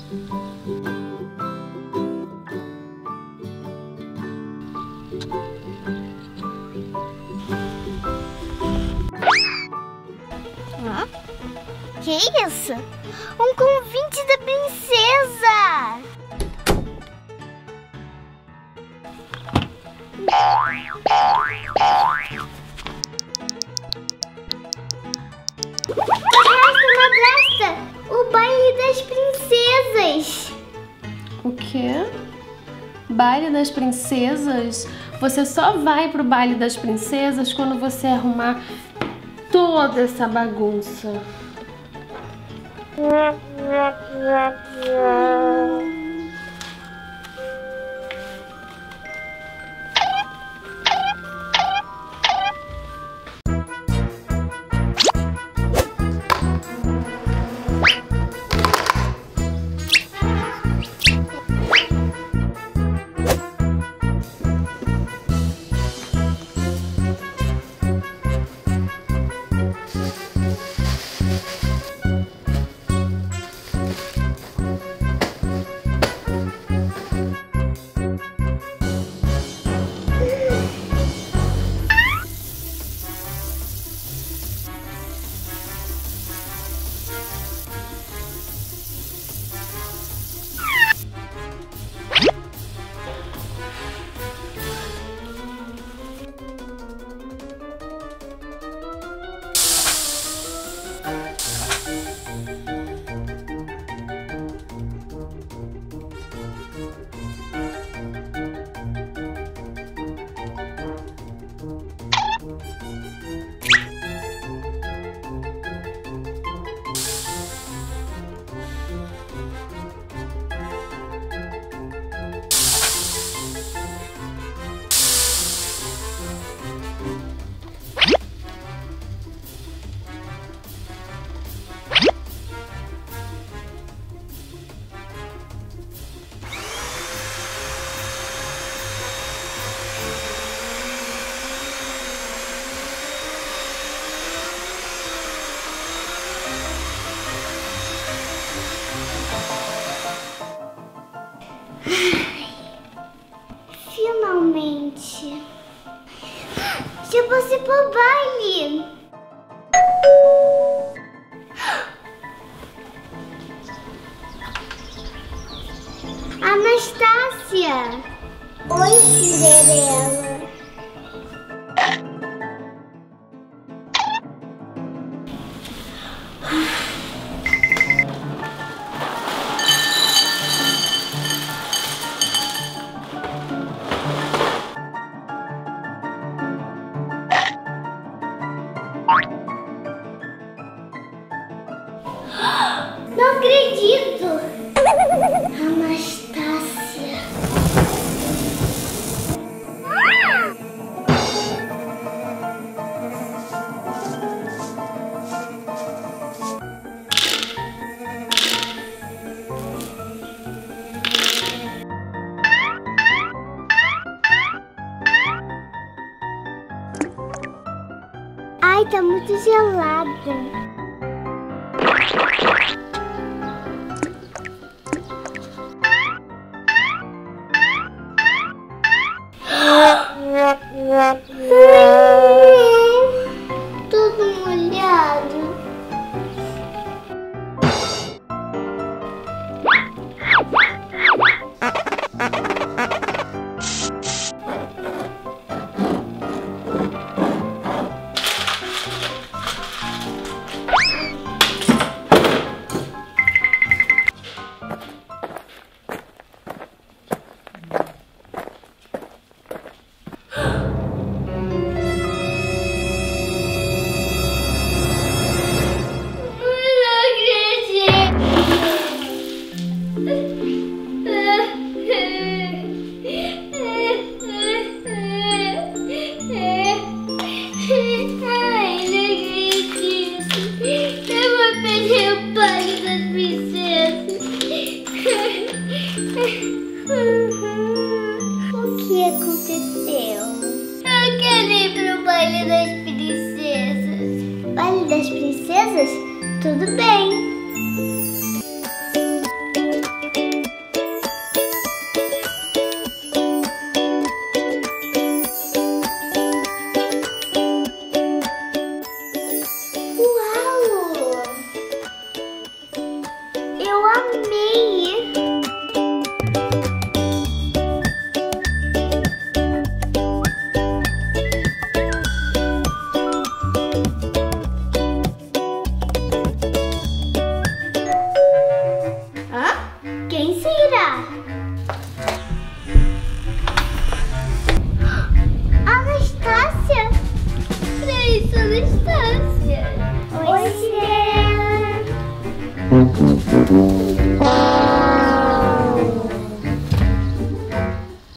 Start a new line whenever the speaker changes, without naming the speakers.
Que isso? Um convite da princesa! Madrasta! O baile das princesas!
O quê? Baile das princesas? Você só vai pro baile das princesas quando você arrumar toda essa bagunça.
Finalmente! Já passei pro baile! Anastácia! Oi, Cinderela! Não acredito! Anastácia! Ai, tá muito gelada. Tudo molhado. O que aconteceu? Eu quero ir pro baile das princesas. Baile das princesas? Tudo bem.